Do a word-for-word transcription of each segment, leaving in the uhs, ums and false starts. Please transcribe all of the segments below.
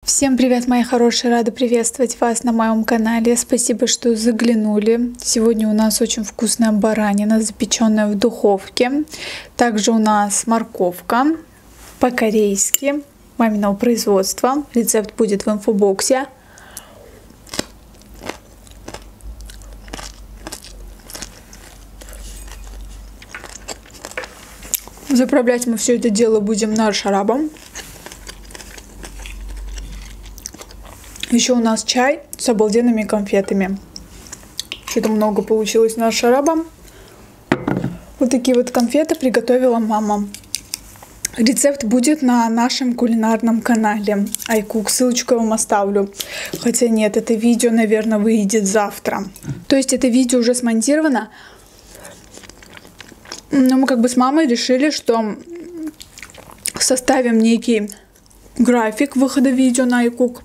Всем привет, мои хорошие! Рада приветствовать вас на моем канале. Спасибо, что заглянули. Сегодня у нас очень вкусная баранина, запеченная в духовке. Также у нас морковка по-корейски, маминого производства. Рецепт будет в инфобоксе. Заправлять мы все это дело будем наршарабом. Еще у нас чай с обалденными конфетами. Что-то много получилось наршарабом. Вот такие вот конфеты приготовила мама. Рецепт будет на нашем кулинарном канале iCook. Ссылочку я вам оставлю. Хотя нет, это видео, наверное, выйдет завтра. То есть это видео уже смонтировано. Но мы как бы с мамой решили, что составим некий график выхода видео на iCook.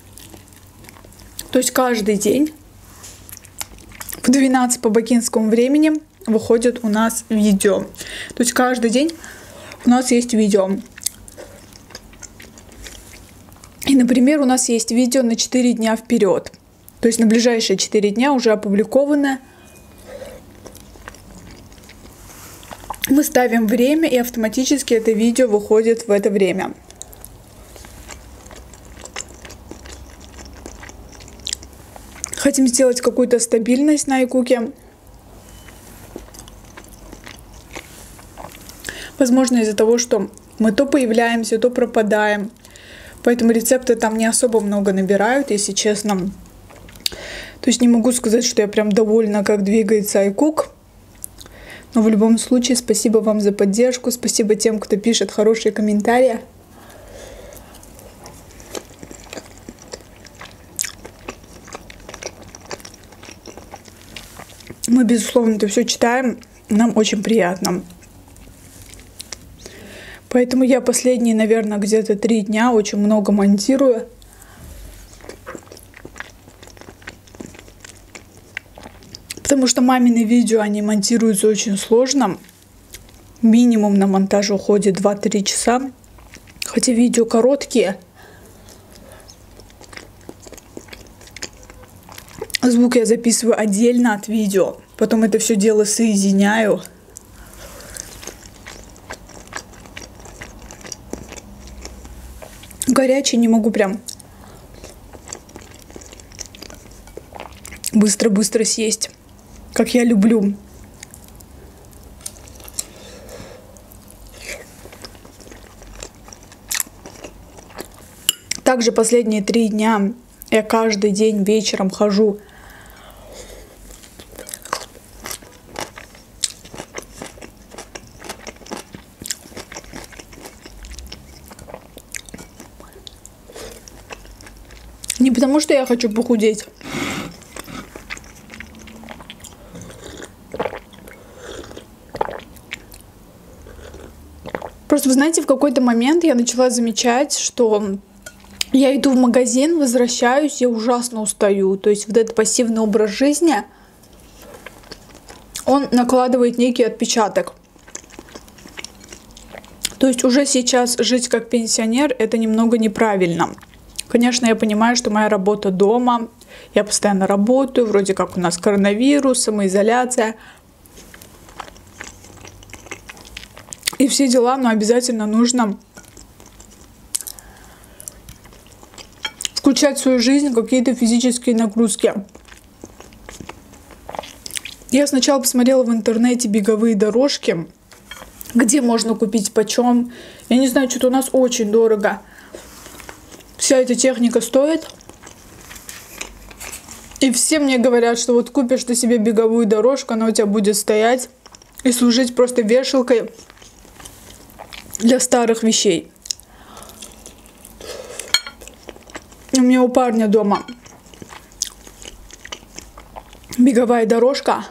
То есть каждый день в двенадцать по бакинскому времени выходит у нас видео. То есть каждый день у нас есть видео. И, например, у нас есть видео на четыре дня вперед. То есть на ближайшие четыре дня уже опубликовано. Мы ставим время, и автоматически это видео выходит в это время. Хотим сделать какую-то стабильность на iCook. Возможно, из-за того, что мы то появляемся, то пропадаем. Поэтому рецепты там не особо много набирают, если честно. То есть не могу сказать, что я прям довольна, как двигается iCook. Но в любом случае, спасибо вам за поддержку. Спасибо тем, кто пишет хорошие комментарии. Мы, безусловно, это все читаем, нам очень приятно. Поэтому я последние, наверное, где-то три дня очень много монтирую. Потому что мамины видео, они монтируются очень сложно. Минимум на монтаж уходит два-три часа. Хотя видео короткие. Звук я записываю отдельно от видео. Потом это все дело соединяю. Горячий не могу прям быстро-быстро съесть, как я люблю. Также последние три дня я каждый день вечером хожу не потому, что я хочу похудеть. Просто, вы знаете, в какой-то момент я начала замечать, что я иду в магазин, возвращаюсь, я ужасно устаю. То есть вот этот пассивный образ жизни, он накладывает некий отпечаток. То есть уже сейчас жить как пенсионер — это немного неправильно. Конечно, я понимаю, что моя работа дома, я постоянно работаю, вроде как у нас коронавирус, самоизоляция и все дела, но обязательно нужно включать в свою жизнь какие-то физические нагрузки. Я сначала посмотрела в интернете беговые дорожки, где можно купить, почем. Я не знаю, что-то у нас очень дорого. Вся эта техника стоит. И все мне говорят, что вот купишь ты себе беговую дорожку, она у тебя будет стоять и служить просто вешалкой для старых вещей. У меня у парня дома беговая дорожка.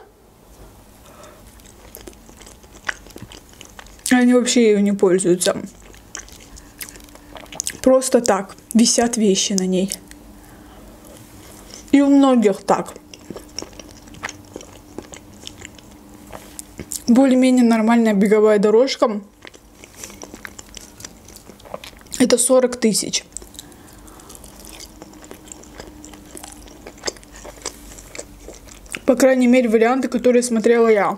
Они вообще ее не пользуются. Просто так висят вещи на ней. И у многих так. Более-менее нормальная беговая дорожка — это сорок тысяч. По крайней мере, варианты, которые смотрела я.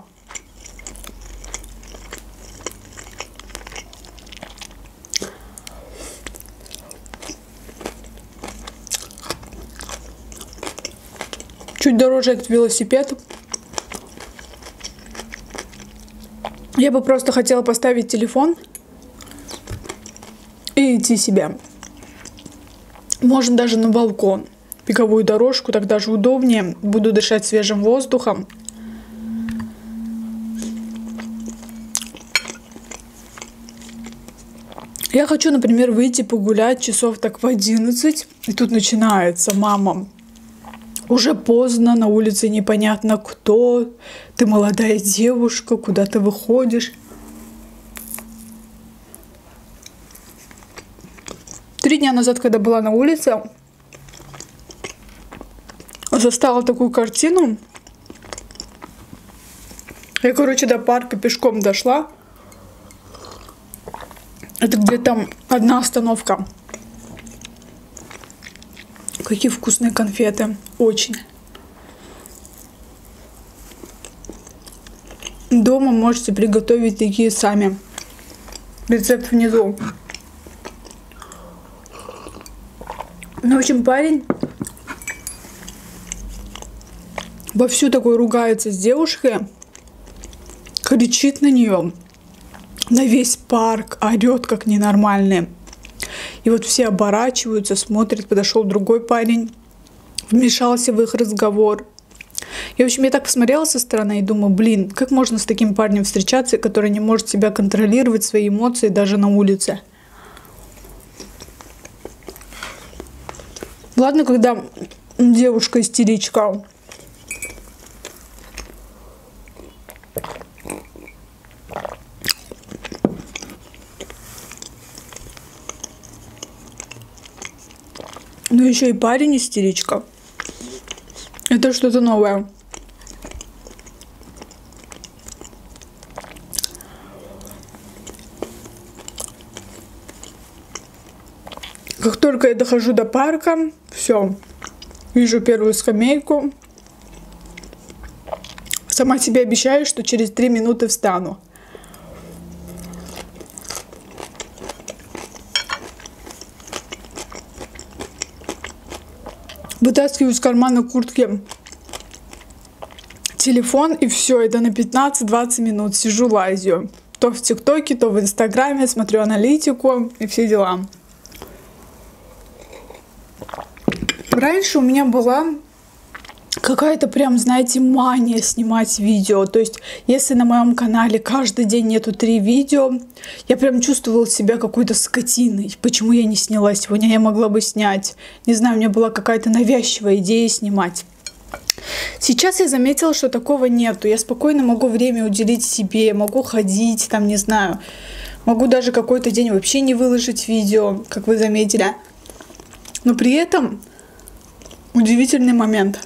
Чуть дороже этот велосипед. Я бы просто хотела поставить телефон и идти себе. Можно даже на балкон. Беговую дорожку, так даже удобнее. Буду дышать свежим воздухом. Я хочу, например, выйти погулять часов так в одиннадцать. И тут начинается: мама, уже поздно, на улице непонятно кто. Ты молодая девушка, куда ты выходишь? Три дня назад, когда была на улице, застала такую картину. Я, короче, до парка пешком дошла. Это где-то одна остановка. Какие вкусные конфеты. Очень. Дома можете приготовить такие сами. Рецепт внизу. Ну, в общем, парень вовсю такой ругается с девушкой, кричит на нее, на весь парк, орет как ненормальный. И вот все оборачиваются, смотрят, подошел другой парень, вмешался в их разговор. И, в общем, я так посмотрела со стороны и думаю, блин, как можно с таким парнем встречаться, который не может себя контролировать, свои эмоции даже на улице. Ладно, когда девушка истеричка. Ну еще и парень истеричка. Это что-то новое. Как только я дохожу до парка, все, вижу первую скамейку. Сама себе обещаю, что через три минуты встану. Вытаскиваю из кармана куртки телефон, и все, это на пятнадцать-двадцать минут сижу, лазю. То в ТикТоке, то в Инстаграме, смотрю аналитику и все дела. Раньше у меня была какая-то прям, знаете, мания снимать видео. То есть, если на моем канале каждый день нету три видео, я прям чувствовала себя какой-то скотиной. Почему я не сняла сегодня? Я могла бы снять. Не знаю, у меня была какая-то навязчивая идея снимать. Сейчас я заметила, что такого нету. Я спокойно могу время уделить себе, могу ходить, там, не знаю. Могу даже какой-то день вообще не выложить видео, как вы заметили. Но при этом удивительный момент.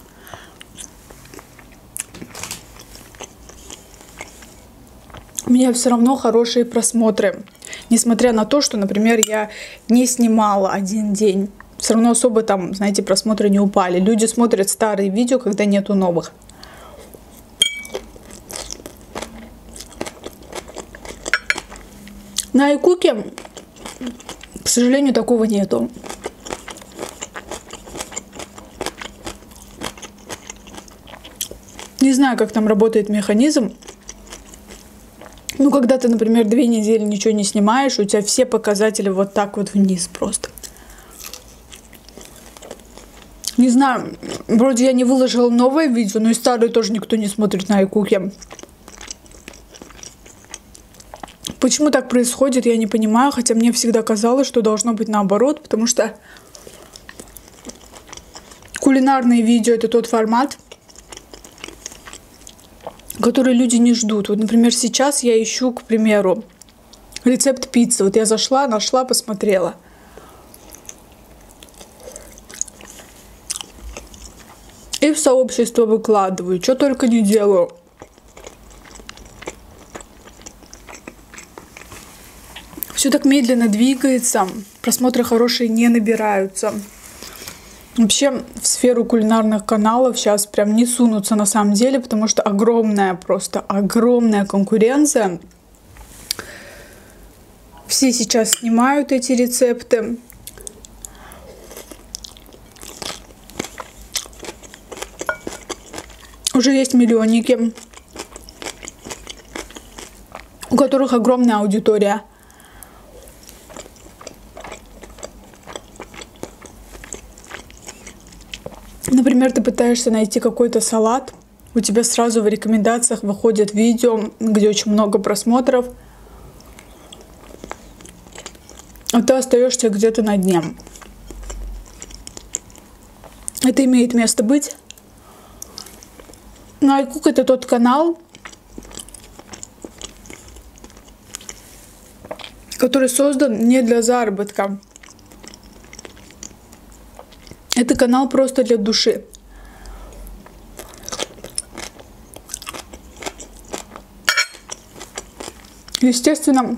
У меня все равно хорошие просмотры. Несмотря на то, что, например, я не снимала один день. Все равно особо там, знаете, просмотры не упали. Люди смотрят старые видео, когда нету новых. На iCook, к сожалению, такого нету. Не знаю, как там работает механизм. Ну, когда ты, например, две недели ничего не снимаешь, у тебя все показатели вот так вот вниз просто. Не знаю, вроде я не выложила новое видео, но и старые тоже никто не смотрит на iCook. Почему так происходит, я не понимаю, хотя мне всегда казалось, что должно быть наоборот, потому что кулинарные видео — это тот формат, которые люди не ждут. Вот, например, сейчас я ищу, к примеру, рецепт пиццы. Вот я зашла, нашла, посмотрела. И в сообщество выкладываю. Что только не делаю. Все так медленно двигается. Просмотры хорошие не набираются. Вообще в сферу кулинарных каналов сейчас прям не сунутся на самом деле, потому что огромная, просто огромная конкуренция. Все сейчас снимают эти рецепты. Уже есть миллионники, у которых огромная аудитория. Например, ты пытаешься найти какой-то салат, у тебя сразу в рекомендациях выходит видео, где очень много просмотров, а ты остаешься где-то на дне. Это имеет место быть. Ну, iCook — это тот канал, который создан не для заработка. Это канал просто для души. Естественно,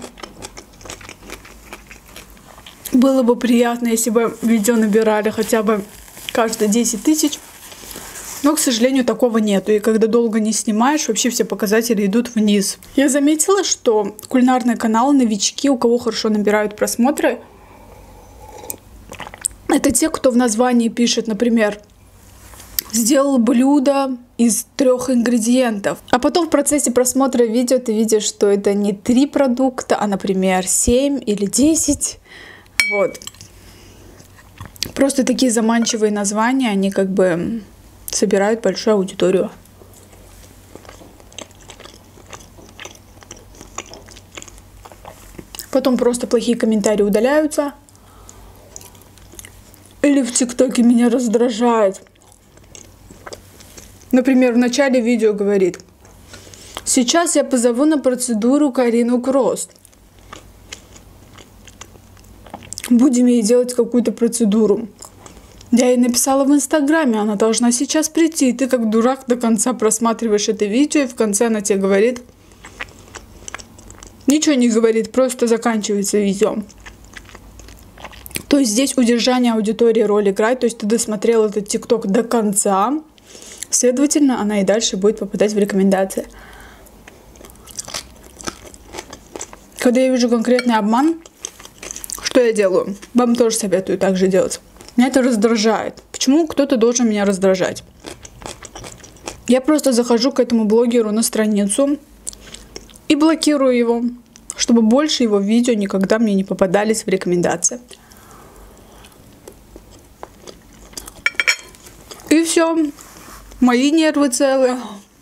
было бы приятно, если бы видео набирали хотя бы каждые десять тысяч. Но, к сожалению, такого нету. И когда долго не снимаешь, вообще все показатели идут вниз. Я заметила, что кулинарные каналы, новички, у кого хорошо набирают просмотры, это те, кто в названии пишет, например, сделал блюдо из трех ингредиентов. А потом в процессе просмотра видео ты видишь, что это не три продукта, а, например, семь или десять. Вот. Просто такие заманчивые названия, они как бы собирают большую аудиторию. Потом просто плохие комментарии удаляются. Или в ТикТоке меня раздражает. Например, в начале видео говорит: сейчас я позову на процедуру Карину Кросс. Будем ей делать какую-то процедуру. Я ей написала в Инстаграме, она должна сейчас прийти. И ты как дурак до конца просматриваешь это видео, и в конце она тебе говорит: ничего не говорит, просто заканчивается видео. То есть здесь удержание аудитории роль играет. То есть ты досмотрел этот ТикТок до конца. Следовательно, она и дальше будет попадать в рекомендации. Когда я вижу конкретный обман, что я делаю? Вам тоже советую так же делать. Меня это раздражает. Почему кто-то должен меня раздражать? Я просто захожу к этому блогеру на страницу и блокирую его, чтобы больше его видео никогда мне не попадались в рекомендации. И все. Мои нервы целы.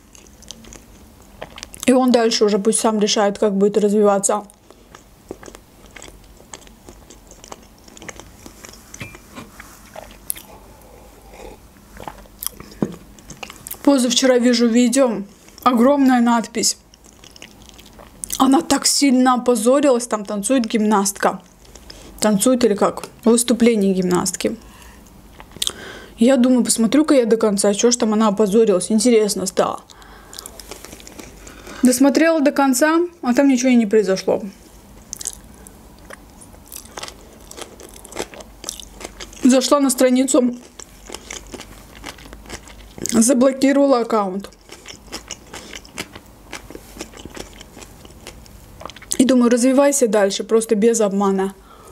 И он дальше уже пусть сам решает, как будет развиваться. Позавчера вижу видео, огромная надпись. Она так сильно опозорилась, там танцует гимнастка. Танцует или как? Выступление гимнастки. Я думаю, посмотрю-ка я до конца, что ж там она опозорилась. Интересно стало. Досмотрела до конца, а там ничего и не произошло. Зашла на страницу, заблокировала аккаунт. И думаю, развивайся дальше, просто без обмана.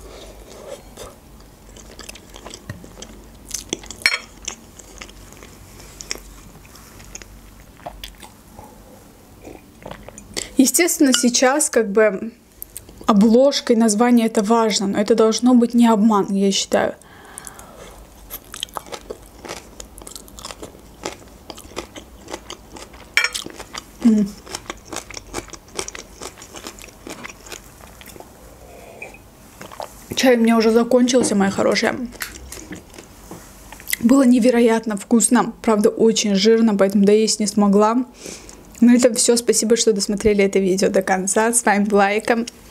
Естественно, сейчас как бы обложка и название — это важно, но это должно быть не обман, я считаю. М. Чай у меня уже закончился, моя хорошая. Было невероятно вкусно, правда очень жирно, поэтому доесть не смогла. На этом все. Спасибо, что досмотрели это видео до конца. С вами была Айка.